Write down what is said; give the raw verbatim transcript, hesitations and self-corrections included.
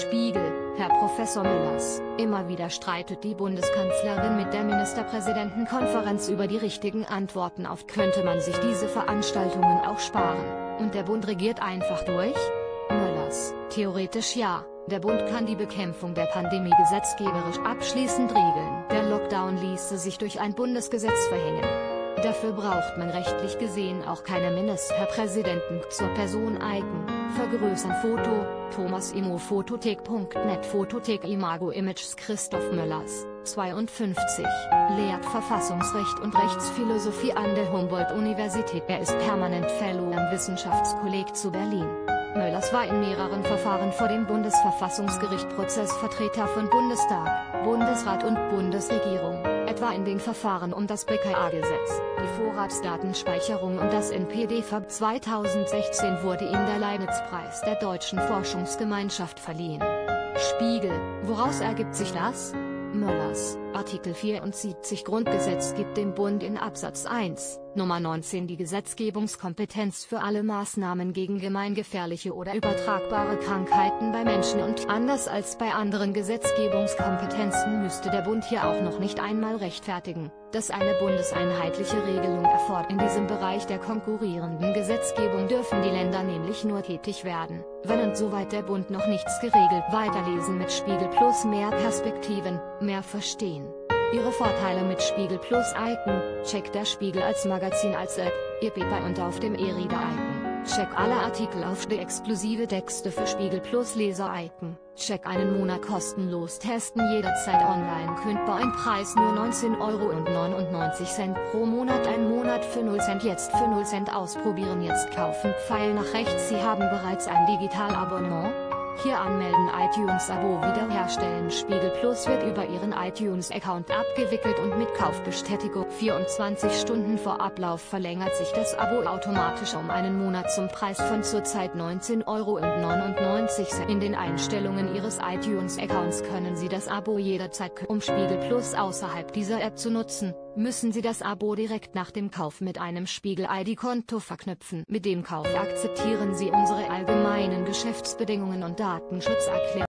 Spiegel: Herr Professor Müllers, immer wieder streitet die Bundeskanzlerin mit der Ministerpräsidentenkonferenz über die richtigen Antworten auf. Könnte man sich diese Veranstaltungen auch sparen, und der Bund regiert einfach durch? Müllers: Theoretisch ja, der Bund kann die Bekämpfung der Pandemie gesetzgeberisch abschließend regeln. Der Lockdown ließe sich durch ein Bundesgesetz verhängen. Dafür braucht man rechtlich gesehen auch keine Ministerpräsidenten. Zur Person eigen, vergrößern Foto, Thomas Imo Fotothek punkt net Fotothek Imago Images Christoph Müllers, zweiundfünfzig, lehrt Verfassungsrecht und Rechtsphilosophie an der Humboldt-Universität. Er ist permanent Fellow am Wissenschaftskolleg zu Berlin. Müllers war in mehreren Verfahren vor dem Bundesverfassungsgericht Prozessvertreter von Bundestag, Bundesrat und Bundesregierung, etwa in den Verfahren um das B K A-Gesetz, die Vorratsdatenspeicherung und das N P D V. zweitausendsechzehn wurde ihm der Leibniz-Preis der Deutschen Forschungsgemeinschaft verliehen. Spiegel: Woraus ergibt sich das? Müllers: Artikel vierundsiebzig Grundgesetz gibt dem Bund in Absatz eins, Nummer neunzehn die Gesetzgebungskompetenz für alle Maßnahmen gegen gemeingefährliche oder übertragbare Krankheiten bei Menschen, und anders als bei anderen Gesetzgebungskompetenzen müsste der Bund hier auch noch nicht einmal rechtfertigen, dass eine bundeseinheitliche Regelung erfolgt. In diesem Bereich der konkurrierenden Gesetzgebung dürfen die Länder nämlich nur tätig werden, wenn und soweit der Bund noch nichts geregelt. Weiterlesen mit Spiegel Plus: mehr Perspektiven, mehr Verstehen. Ihre Vorteile mit Spiegel Plus Icon: Check der Spiegel als Magazin als App, ihr Paper und auf dem E-Reader Icon. Check alle Artikel auf die exklusive Texte für Spiegel Plus Leser Icon. Check einen Monat kostenlos testen, jederzeit online kündbar. Ein Preis nur neunzehn Euro neunundneunzig pro Monat, ein Monat für null Cent, jetzt für null Cent ausprobieren, jetzt kaufen. Pfeil nach rechts: Sie haben bereits ein Digitalabonnement? Hier anmelden, iTunes-Abo wiederherstellen. Spiegel Plus wird über Ihren iTunes-Account abgewickelt und mit Kaufbestätigung vierundzwanzig Stunden vor Ablauf verlängert sich das Abo automatisch um einen Monat zum Preis von zurzeit neunzehn Euro neunundneunzig. In den Einstellungen Ihres iTunes-Accounts können Sie das Abo jederzeit kündigen. Um Spiegel Plus außerhalb dieser App zu nutzen, müssen Sie das Abo direkt nach dem Kauf mit einem Spiegel-I D-Konto verknüpfen. Mit dem Kauf akzeptieren Sie unsere allgemeinen Geschäftsbedingungen und Datenschutzerklärung.